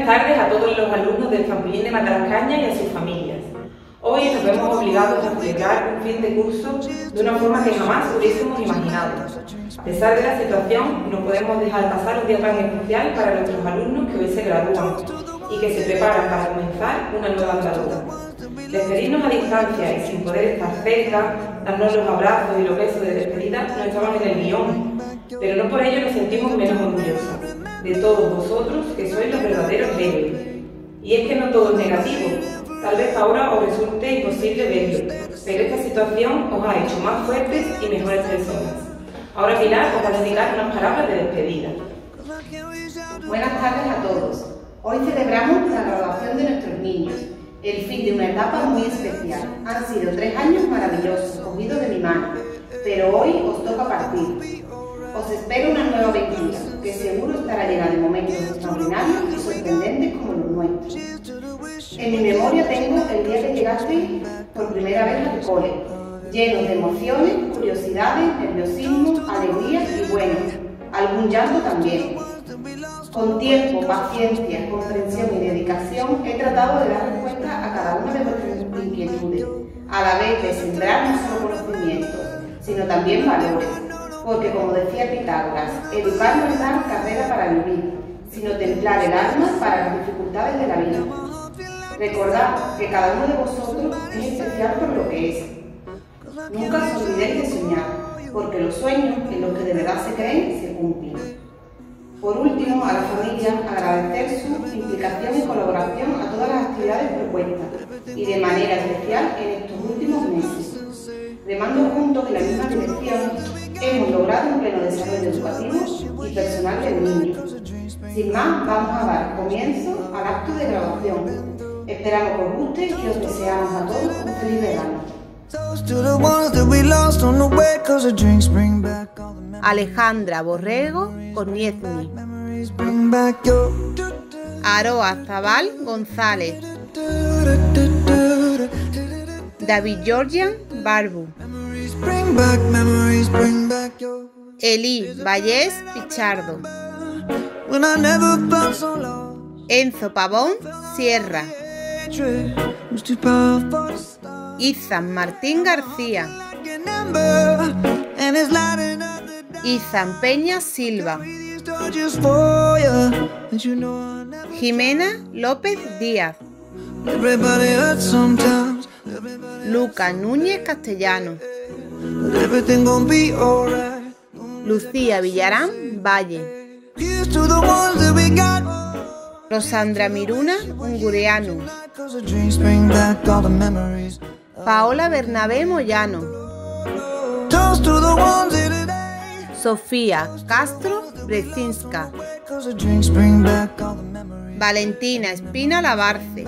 tardes a todos los alumnos del Trampolín de Matarascaña y a sus familias. Hoy nos vemos obligados a celebrar un fin de curso de una forma que jamás hubiésemos imaginado. A pesar de la situación, no podemos dejar pasar un día tan especial para nuestros alumnos que hoy se gradúan y que se preparan para comenzar una nueva andadura. Despedirnos a distancia y sin poder estar cerca, darnos los abrazos y los besos de despedida no estaban en el guión, pero no por ello nos sentimos menos orgullosas de todos vosotros que sois los verdaderos héroes. Y es que no todo es negativo, tal vez ahora os resulte imposible verlo, pero esta situación os ha hecho más fuertes y mejores personas. Ahora Pilar os va a dedicar unas palabras de despedida. Buenas tardes a todos. Hoy celebramos la graduación de nuestros niños, el fin de una etapa muy especial. Han sido 3 años maravillosos, cogidos de mi mano, pero hoy os toca partir. Os espero una nueva aventura, que seguro estará llena de momentos extraordinarios y sorprendentes como los nuestros. En mi memoria tengo el día que llegaste por primera vez al cole, lleno de emociones, curiosidades, nerviosismo, alegría y bueno, algún llanto también. Con tiempo, paciencia, comprensión y dedicación he tratado de dar respuesta a cada una de vuestras inquietudes, a la vez de sembrar no solo conocimientos, sino también valores. Porque, como decía Pitágoras, educar no es dar carrera para vivir, sino templar el alma para las dificultades de la vida. Recordad que cada uno de vosotros es especial por lo que es. Nunca os olvidéis de soñar, porque los sueños en los que de verdad se creen se cumplen. Por último, a la familia, agradecer su implicación y colaboración a todas las actividades propuestas y de manera especial en estos últimos meses. Remando juntos en la misma dirección, hemos logrado un pleno desarrollo educativo y personal del niño. Sin más, vamos a dar comienzo al acto de graduación. Esperamos que os guste y os deseamos a todos un feliz verano. Alejandra Borrego Corniezmi, Aroa Zabal González, David Georgian Barbu, Eli Vallés Pichardo, Enzo Pavón Sierra, Izan Martín García, Izan Peña Silva, Jimena López Díaz, Luca Núñez Castellano, Lucía Villarán Valle, Rosandra Miruna Ungureanu, Paola Bernabé Moyano, Sofía Castro Brezinska, Valentina Espina Labarce,